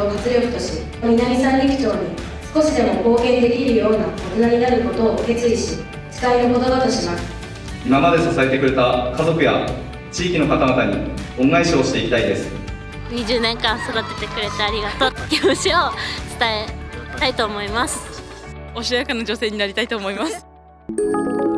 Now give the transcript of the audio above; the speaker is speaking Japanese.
を活力とし、南三陸町に少しでも貢献できるような大人になることを決意し、誓いの言葉とします。 今まで支えてくれた家族や地域の方々に恩返しをしていきたいです。 20年間育ててくれてありがとうって気持ちを伝えたいと思います。 おしとやかな女性になりたいと思います。